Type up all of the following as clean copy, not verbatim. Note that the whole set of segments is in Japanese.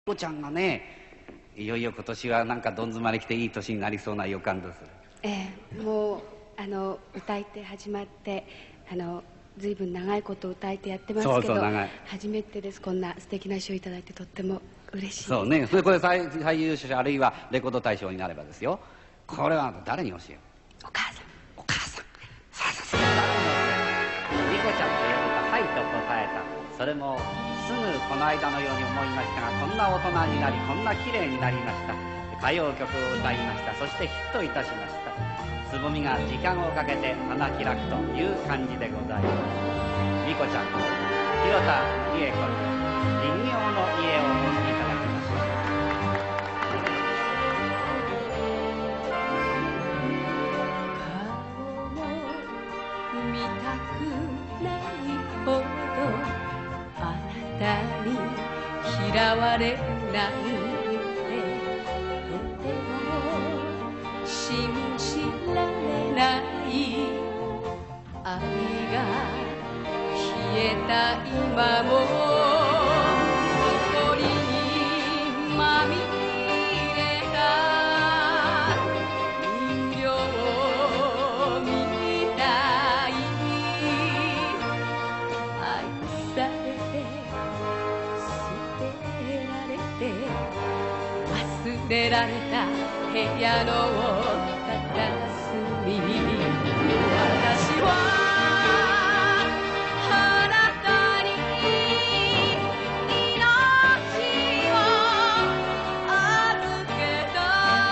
子ちゃんがね、いよいよ今年はなんかどん詰まりきていい年になりそうな予感です。 もう歌い手始まってずいぶん長いこと歌い手やってますけど、初めてです。こんな素敵な賞をいただいてとっても嬉しいです。 そうね。それこれ最優秀あるいはレコード大賞になればですよ。これは誰に教えよう。 お母さん。 お母さん。さあさあ、誰に教えよう。莉子ちゃんと言うとはいと答えた。それもすぐこの間のように思いましたが、こんな大人になりこんな綺麗になりました。歌謡曲を歌いました。そしてヒットいたしました。つぼみが時間をかけて花開くという感じでございます。莉子ちゃん、広田理恵子に人形の家をお聴きいただきましょう。 顔も見たくないほどあなたに嫌われないで、とても信じられない愛が消えた今も誇りにまみれた人形みたいに愛されて捨てられて忘れられた部屋の片隅に私はあなたに命を預けた。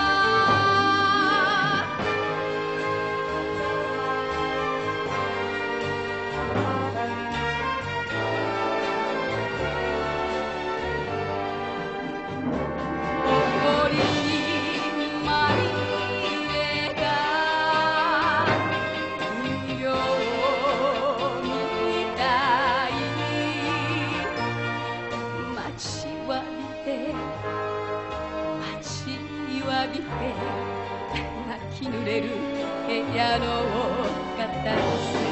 誇りにまみれた人形みたいに待ちわびて待ちわびて泣き濡れる部屋の片隅